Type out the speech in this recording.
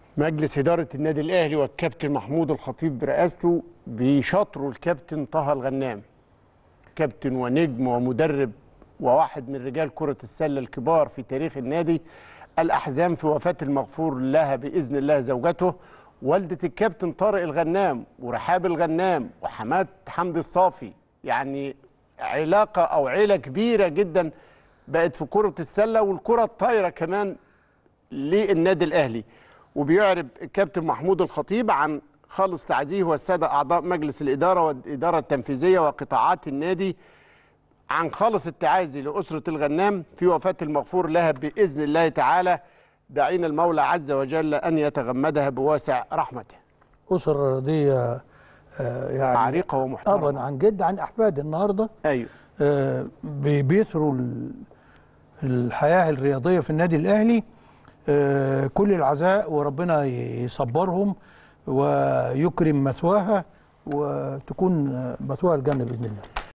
مجلس إدارة النادي الأهلي والكابتن محمود الخطيب برئاسته بيشاطروا الكابتن طه الغنام، كابتن ونجم ومدرب وواحد من رجال كرة السلة الكبار في تاريخ النادي. الأحزان في وفاة المغفور لها بإذن الله زوجته والدة الكابتن طارق الغنام ورحاب الغنام وحماد حمدي الصافي، يعني علاقة أو عيلة كبيرة جدا بقت في كرة السلة والكرة الطايرة كمان للنادي الأهلي. وبيعرب الكابتن محمود الخطيب عن خالص تعزيه والسادة أعضاء مجلس الإدارة والإدارة التنفيذية وقطاعات النادي عن خالص التعازي لأسرة الغنام في وفاة المغفور لها بإذن الله تعالى، داعين المولى عز وجل أن يتغمدها بواسع رحمته. أسرة رياضية يعني عريقة ومحترمة طبعا عن جد عن أحفاد النهاردة. أيوه بيثروا الحياة الرياضية في النادي الأهلي. كل العزاء وربنا يصبرهم ويكرم مثواها وتكون مثواها الجنة بإذن الله.